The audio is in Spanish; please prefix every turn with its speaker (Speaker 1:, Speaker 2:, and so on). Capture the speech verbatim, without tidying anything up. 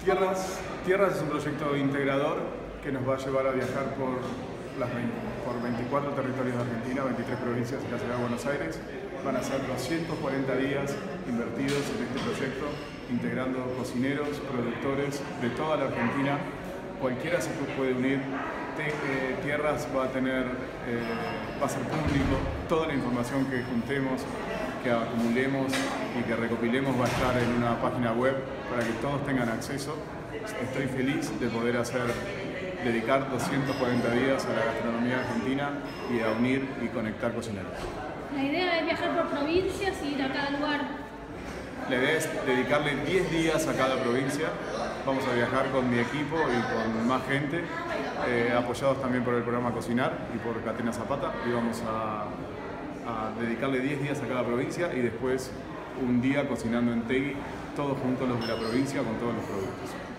Speaker 1: Tierras, Tierras es un proyecto integrador que nos va a llevar a viajar por, las veinte, por veinticuatro territorios de Argentina, veintitrés provincias y la ciudad de Buenos Aires. Van a ser doscientos cuarenta días invertidos en este proyecto, integrando cocineros, productores de toda la Argentina. Cualquiera se puede unir. Te, eh, Tierras va a tener, eh, va a ser público. Toda la información que juntemos, que acumulemos y que recopilemos va a estar en una página web para que todos tengan acceso. Estoy feliz de poder hacer, dedicar doscientos cuarenta días a la gastronomía argentina y a unir y conectar cocineros.
Speaker 2: La idea es viajar por provincias y ir a cada lugar.
Speaker 1: La idea es dedicarle diez días a cada provincia. Vamos a viajar con mi equipo y con más gente, eh, apoyados también por el programa Cocinar y por Catena Zapata, y vamos a, a dedicarle diez días a cada provincia y después un día cocinando en Tegui, todos juntos los de la provincia con todos los productos.